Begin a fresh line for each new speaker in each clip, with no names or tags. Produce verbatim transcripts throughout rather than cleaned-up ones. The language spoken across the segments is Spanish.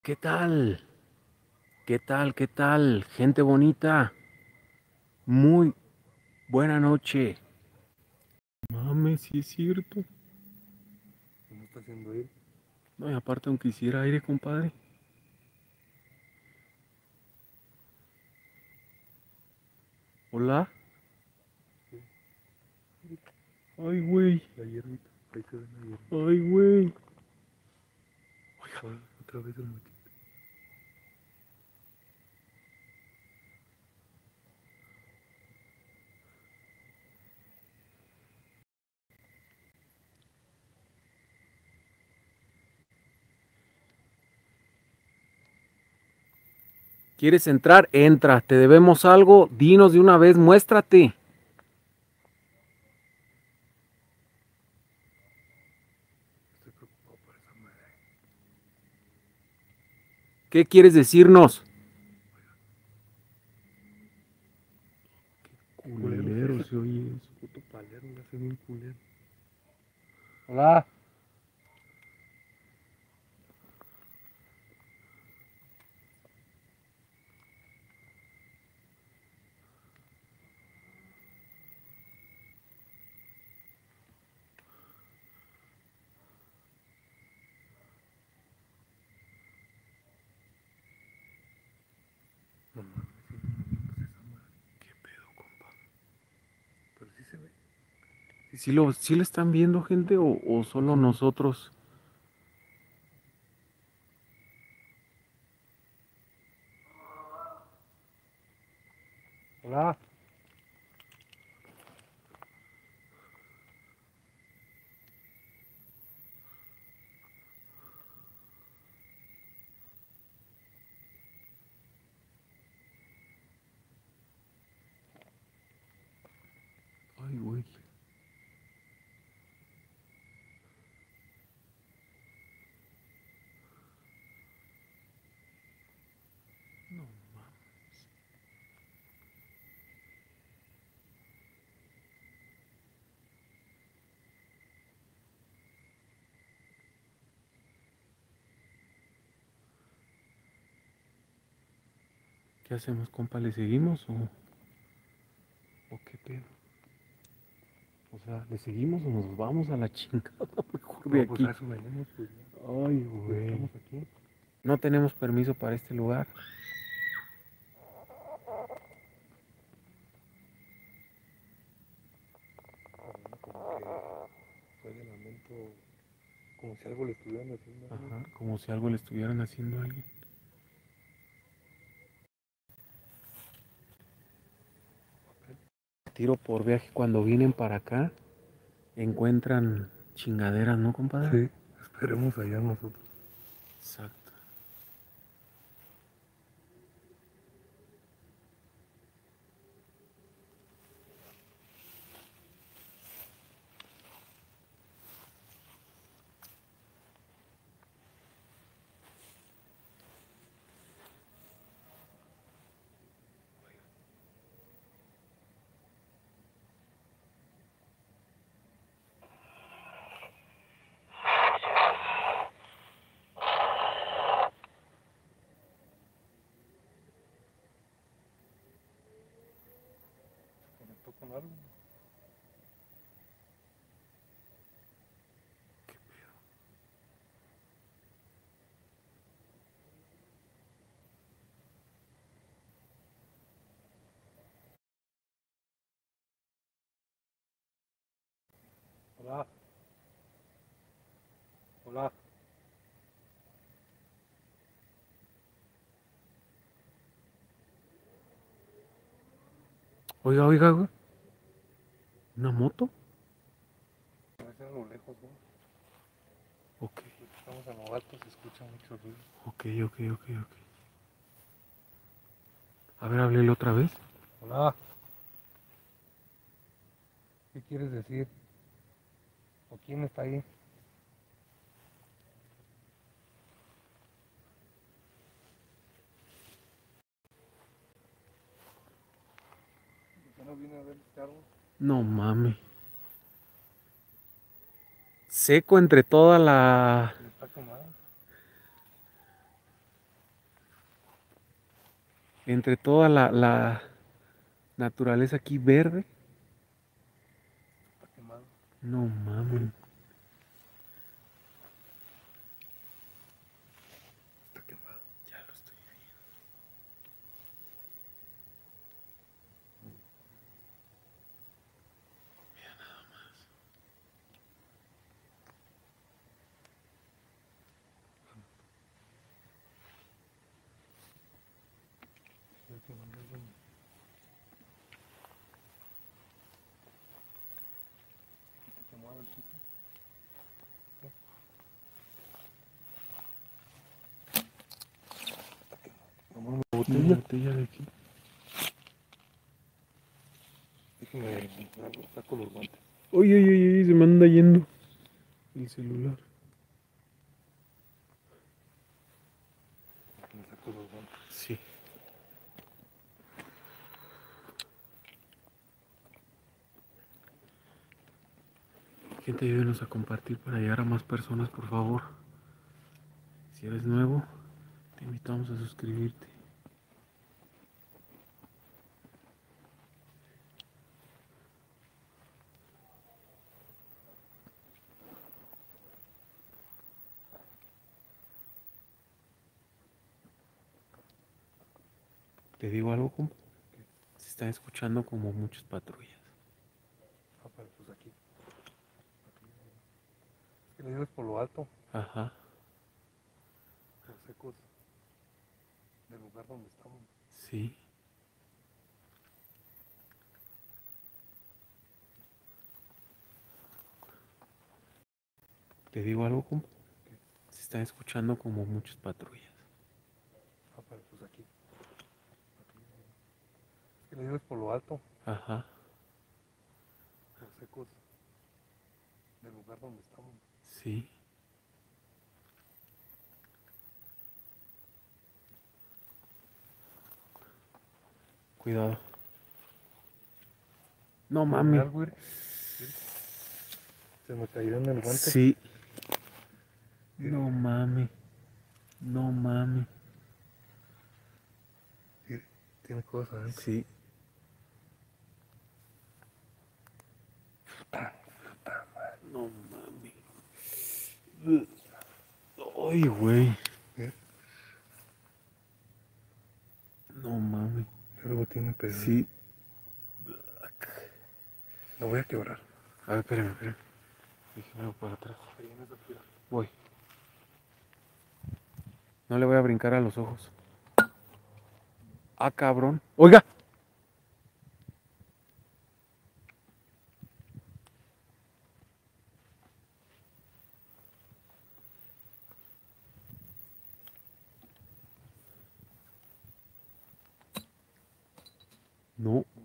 ¿Qué tal? ¿Qué tal? ¿Qué tal? Gente bonita. Muy buena noche. Mames, sí es cierto.
¿Cómo está haciendo él?
No, y aparte, aunque hiciera aire, compadre. Hola.
Sí,
Ay, güey.
la hierbita. Ahí se ve la hierbita.
Ay, güey.
Oye, otra vez el mochito.
¿Quieres entrar? Entra. ¿Te debemos algo? Dinos de una vez, muéstrate.
Estoy preocupado por esa madre.
¿Qué quieres decirnos?
Qué culero se
Culero
hace.
se oye eso.
Puto palero, le hace bien culero. Hola. No mames, sigue moviéndose esa madre.
¿Qué pedo, compa?
Pero sí se ve. Sí
¿Sí
se ve.
lo, sí lo están viendo, gente, o, o solo
Ujú.
nosotros?
Hola.
Ay, güey. No mames. ¿Qué hacemos, compa? ¿Le seguimos o, o qué pedo? O sea, ¿le seguimos o nos vamos a la chingada mejor de
No, pues
aquí?
a eso venimos, pues ya.
Ay,
Ya
güey.
estamos aquí.
No tenemos permiso para este lugar.
Como que fue de lamento. Como si algo le estuvieran haciendo a alguien.
Ajá, como si algo le estuvieran haciendo a alguien. Tiro por viaje, cuando vienen para acá, encuentran chingaderas, ¿no, compadre?
Sí, esperemos allá nosotros.
Exacto.
Se conectó con algo. Hola. Hola.
Oiga, oiga, güey. ¿Una moto?
A veces a lo lejos, ¿no?
Ok,
Porque estamos en lo alto, se escucha mucho ruido.
ok, ok, ok, ok. A ver, háblele otra vez.
Hola. ¿Qué quieres decir? ¿O quién está ahí? ¿Ya no viene a ver este árbol?
No mames. Seco entre toda la...
¿Ya está quemado?
entre toda la, la naturaleza aquí verde.
Está quemado.
No mames.
Está quemado.
Ya lo estoy viendo. Mira nada más.
Está quemando algo. Está quemado el sitio. Está quemado. Nomás una
Una
botella.
botella de aquí.
Déjeme, saco los guantes.
Oye, oye, oye, se me anda yendo el celular.
Déjeme, saco los guantes.
Sí. Gente, ayúdenos a compartir para llegar a más personas, por favor. Si eres nuevo, te invitamos a suscribirte. Te digo algo, compa. Se están escuchando como muchas patrullas.
Ah, pero pues aquí. Aquí. Es que le digo es por lo alto,
Ajá.
los ecos del lugar donde estamos.
Sí. Te digo algo, compa. Se están escuchando como muchas patrullas.
Ah, pero pues aquí. Aquí. Es que le digo es por lo alto,
Ajá.
los ecos del lugar donde estamos.
Sí. Cuidado. No
Mira
mames.
algo, mire. Mire. Se me cayó en el guante.
Sí. No mames. No mames.
Mire, tiene cosas adentro.
Sí.
Puta, puta madre.
No mames. Ay, güey.
Mire,
No mames.
algo tiene pegado.
Sí.
Lo voy a quebrar.
A ver, espérame, espérame. Déjame para atrás.
Ahí en esa tira.
Voy. No le voy a brincar a los ojos. Ah, cabrón. Oiga. No.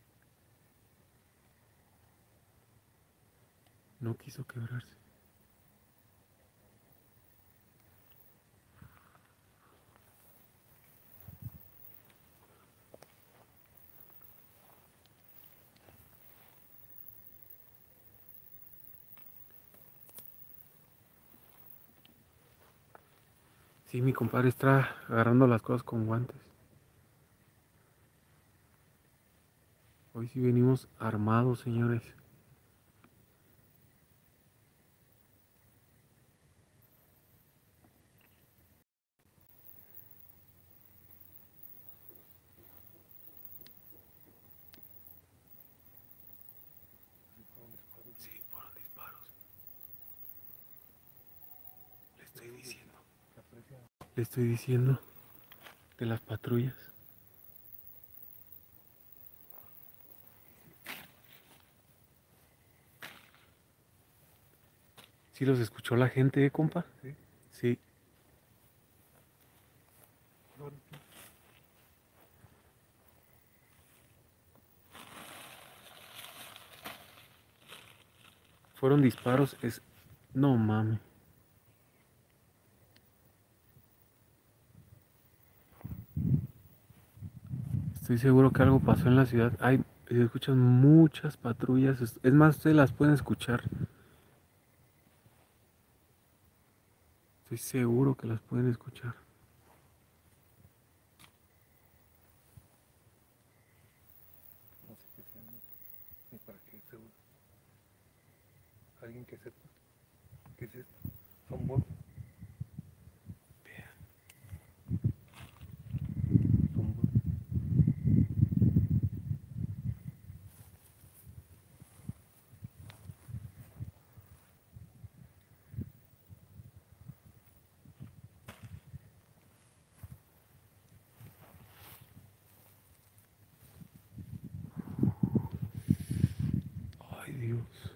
No quiso quebrarse. Sí, mi compadre está agarrando las cosas con guantes. Hoy sí venimos armados, señores. Sí, fueron disparos. Le estoy diciendo. Le estoy diciendo de las patrullas. ¿Sí los escuchó la gente, eh, compa?
Sí.
Sí. Fueron disparos, es... No mames. Estoy seguro que algo pasó en la ciudad. Hay, se escuchan muchas patrullas. Es es más, ustedes las pueden escuchar. Estoy seguro que las pueden escuchar.
alguien que sepa qué es esto. Son voces.
Vean.
Son voces.
Ay, Dios.